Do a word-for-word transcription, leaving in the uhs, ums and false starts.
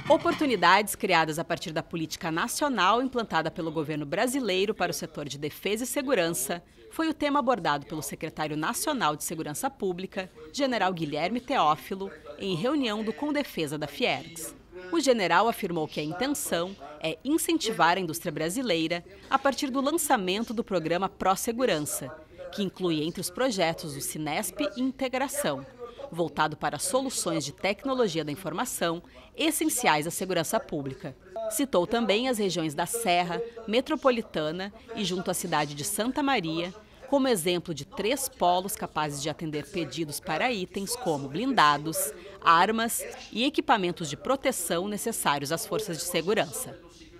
Oportunidades criadas a partir da política nacional implantada pelo governo brasileiro para o setor de defesa e segurança foi o tema abordado pelo secretário nacional de Segurança Pública, general Guilherme Teófilo, em reunião do Condefesa da Fiergs. O general afirmou que a intenção é incentivar a indústria brasileira a partir do lançamento do programa Pró-Segurança, que inclui entre os projetos o Cinesp e Integração, voltado para soluções de tecnologia da informação essenciais à segurança pública. Citou também as regiões da Serra, Metropolitana e junto à cidade de Santa Maria, como exemplo de três polos capazes de atender pedidos para itens como blindados, armas e equipamentos de proteção necessários às forças de segurança.